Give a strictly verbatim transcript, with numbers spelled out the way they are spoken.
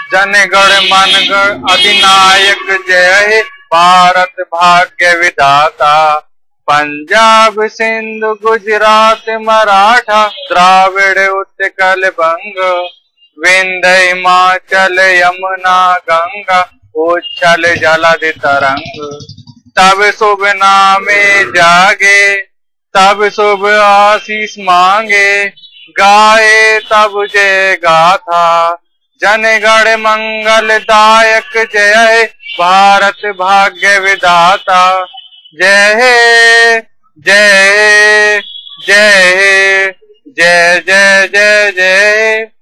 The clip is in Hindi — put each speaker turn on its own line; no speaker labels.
जन गण मन गण अधिनायक जय हे भारत भाग्य विधाता। पंजाब सिंधु गुजरात मराठा द्राविड़ उत्कल बंग, विंध्य हिमाचल यमुना गंगा उच्छल जलधि तरंग। तब शुभ नामे जागे तब शुभ आशीष मांगे, गाए तब जय गाथा जन गण मंगल दायक जय हे भारत भाग्य विधाता। जय हे जय हे जय हे जय जय जय जय।